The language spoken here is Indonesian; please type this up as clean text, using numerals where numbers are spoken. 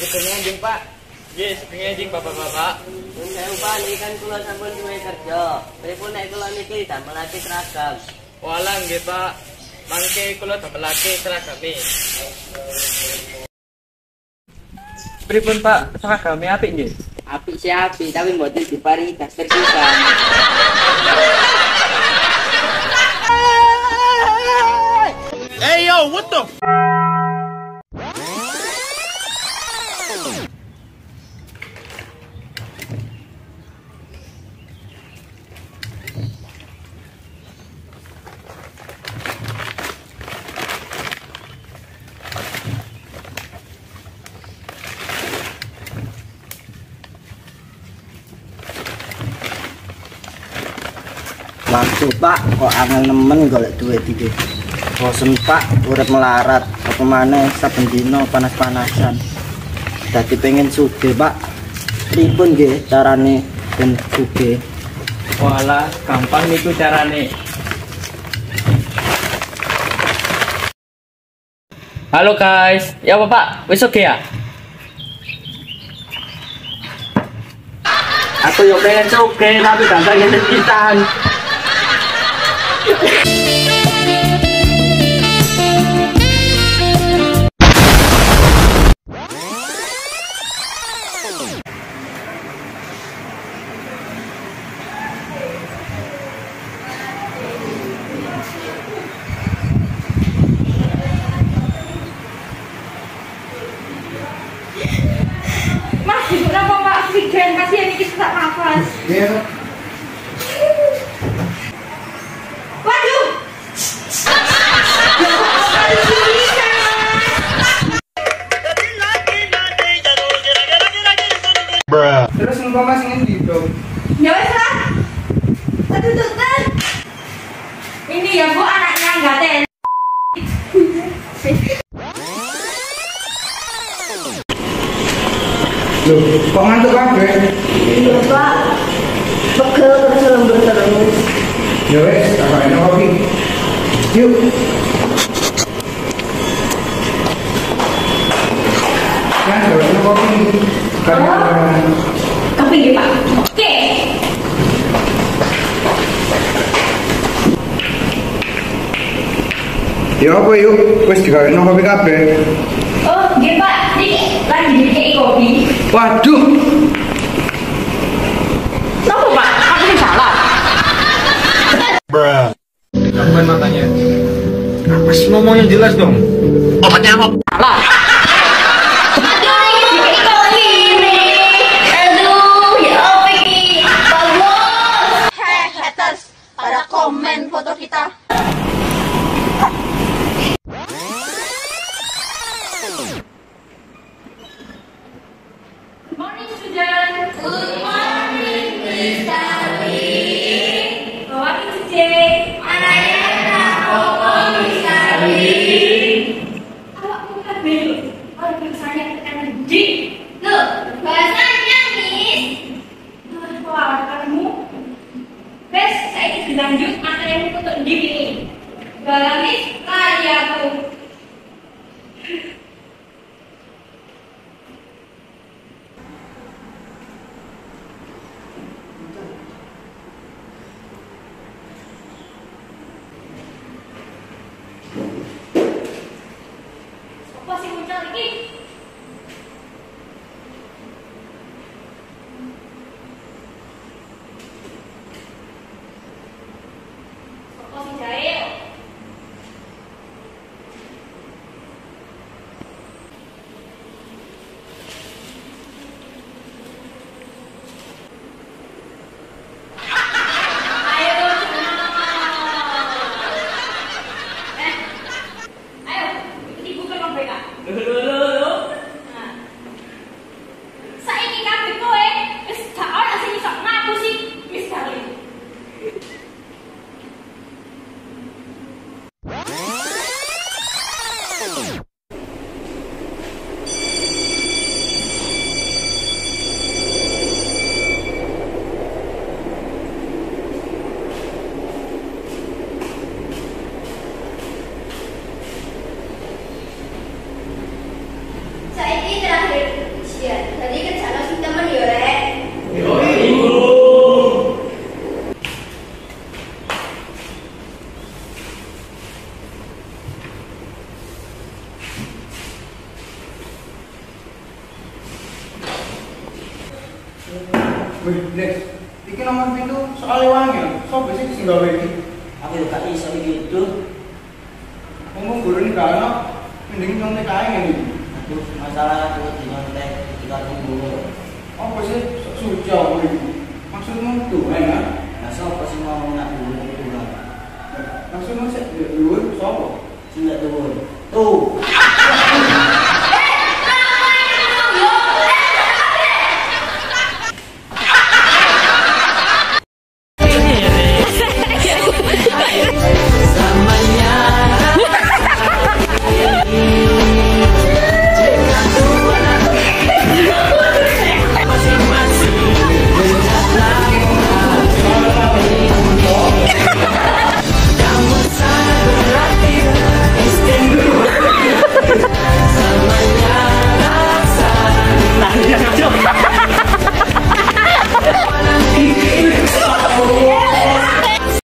Sebenarnya anjing Pak. Nggih, sebenarnya anjing Bapak-bapak. Nun sewu Pak, niki kan kula sampun duwe kerja. Pripun nek kula niki damelake seragam. Walah nggih Pak. Mangke kula damelake seragame. Pripun Pak, seragame apik nggih? Apik sih apik, tapi mboten diparingi daster pisan. Hey yo, what the? Waktu Pak, kok angel nemen golek duit iki. Bosen Pak, urip melarat, apa maneh saben dina panas-panasan. Dadi pengen sugih Pak. Pripun nggih carane ben sugih? Walah, gampang niku carane. Halo guys, ya apa Pak? Wis oke ya? Aku yo pengen sugih tapi gak ngene pisan. Mas, kenapa Pak oksigen? Kasihan ini sesak nafas. Waduh! Terus engkau masih ngendi dong? Ya wes lah. Aduh, Tutan. Ini ya Bu anaknya enggak ten. Loh, kok ngantuk kabeh? Iya Pak. Pegel terus lembur terus. Ya wes, tak enak kopi. Yuk. Kan enak kopi. Kopi nggih Pak. Oke. Ya apa yuk? Wes digawe kopi kabeh. Oh, nggih Pak. Niki lagi dikei kopi. Waduh. Kenapa Pak? Aku yang salah. Kapan matanya? Apa sih ngomongnya jelas dong? Obatnya apa? Salah. Aduh, ini dikei kopi ini. Aduh, ya apa ini? Bagus. Heh, haters. Pada komen foto kita. Good morning, student. Good morning, Miss Darling. How are you today? Awak bukan belok. Kalau bahasanya tekan di. Loh, bahasanya Miss. Wah, kamu. Bes, saya ingin lanjut materi untuk dipilih. Dalam Miss, kaya tuh. Apa sih muncul lagi? Apa sih jahil? Ayo dong, ayo, ikuti Google Bang BK. Nah. Saiki kabeh kowe wis gak ana sing iso ngapusi Miss Darling. Saiki terakhir Wih, Des, iki nomor pintu soal wangi. Sopo sih sing gawe iki? Aku yo gak iso iki itu. Ngomong guru ini gak ono, mending nyontek ae ngene iki. Aduh, masalah aku di nyontek ketika tunggu. Apa sih suci apa iki? Maksudmu Tuhan ya? Nah, siapa sih ngomong nak dulu itu lah? Maksudmu sik dhuwur sapa? Sing gak dulu. Tuh.